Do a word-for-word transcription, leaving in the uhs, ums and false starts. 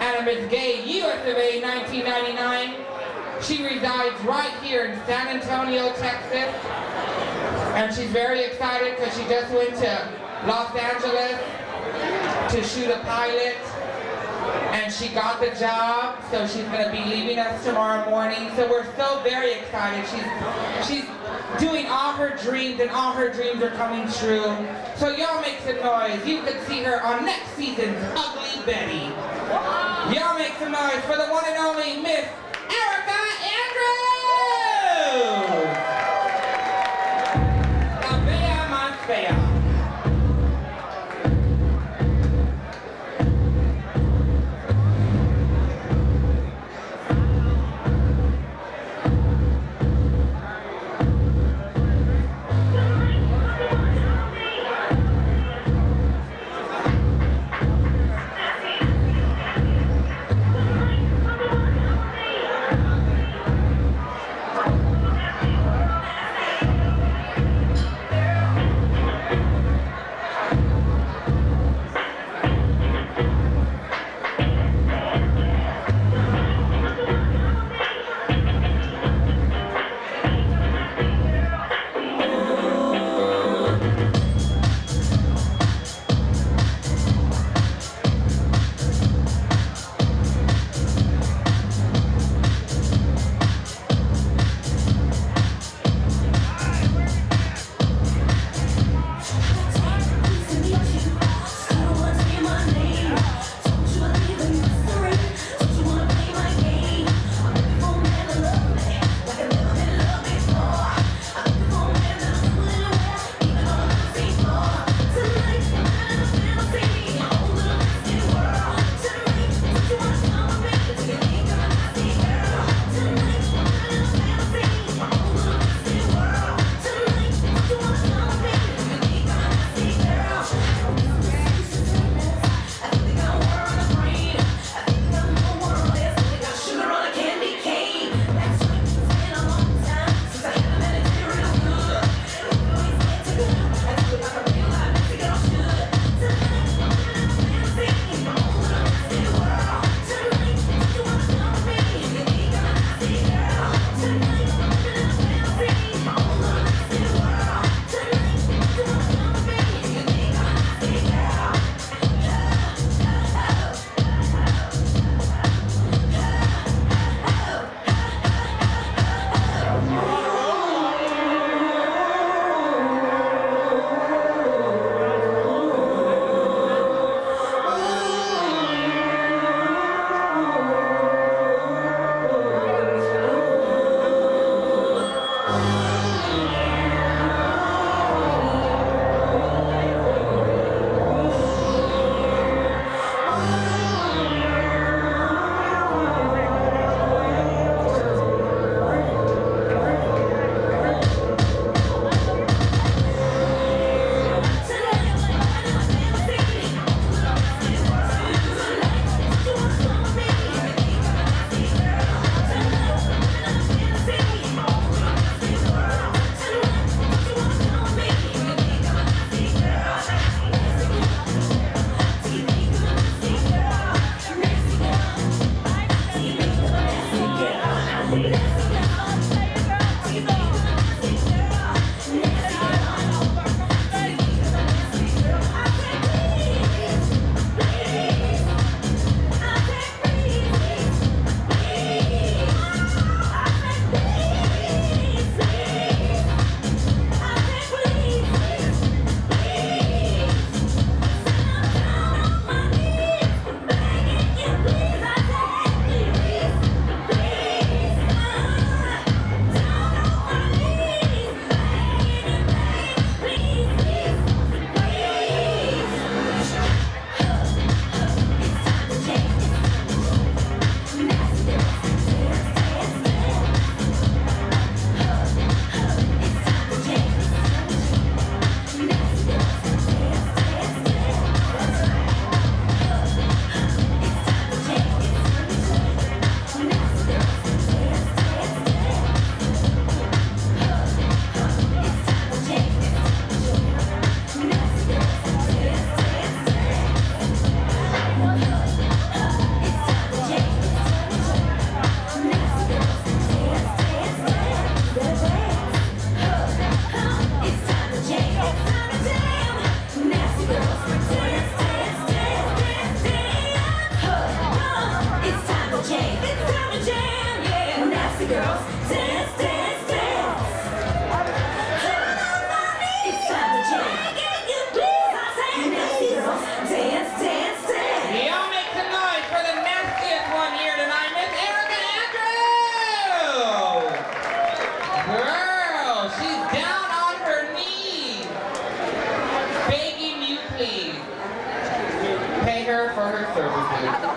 and Miss Gay, U S of A nineteen ninety-nine. She resides right here in San Antonio, Texas. And she's very excited because she just went to Los Angeles to shoot a pilot. And she got the job, so she's going to be leaving us tomorrow morning. So we're so very excited. She's, she's doing all her dreams, and all her dreams are coming true. So y'all make some noise. You could see her on next season's Ugly Betty. Y'all make some noise for the one and only Miss Erica Andrews! La Bella Más Fea. girls, dance, dance, dance. Y'all make some noise for the nastiest one here tonight, Miss Erica Andrews! Girl, she's down on her knees, begging you please. Pay her for her services.